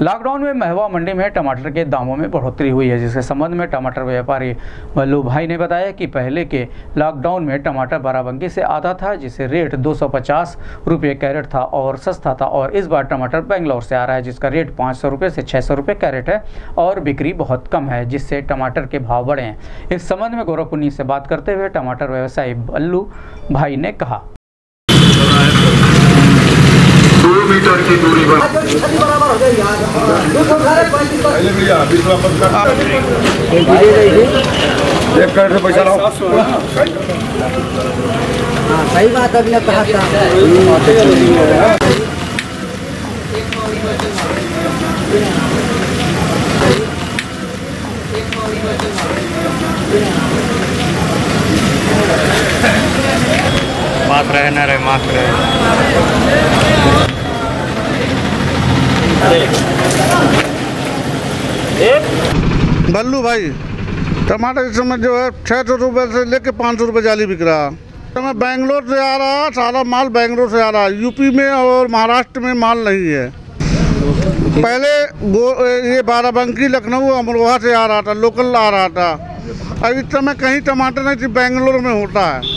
Lockdown में महवा मंडी में टमाटर के दामों में बढ़ोतरी हुई है, जिसके संबंध में टमाटर व्यापारी बल्लू भाई ने बताया कि पहले के लॉकडाउन में टमाटर बाराबंकी से आता था, जिससे रेट 250 रुपये कैरेट था और सस्ता था, और इस बार टमाटर बेंगलोर से आ रहा है जिसका रेट 500 रुपये से 600 रुपये कैरेट है और बिक्री बहुत कम है, जिससे टमाटर के भाव बढ़े हैं। इस संबंध में गोरखपुर से बात करते हुए टमाटर व्यवसायी बल्लू भाई ने कहा, 2 मीटर की दूरी पर पैसा लाओ। सही बात अभी कहा माफ रहे न रहे, माफ रहे। बल्लू भाई, टमाटर इस समय जो है 600 रुपये से लेके 500 रुपये जाली बिक रहा है। समय बेंगलोर से आ रहा है, सारा माल बेंगलोर से आ रहा है। यूपी में और महाराष्ट्र में माल नहीं है। पहले ये बाराबंकी, लखनऊ, अमरोहा से आ रहा था, लोकल आ रहा था। अब इस समय कहीं टमाटर नहीं, बेंगलोर में होता है।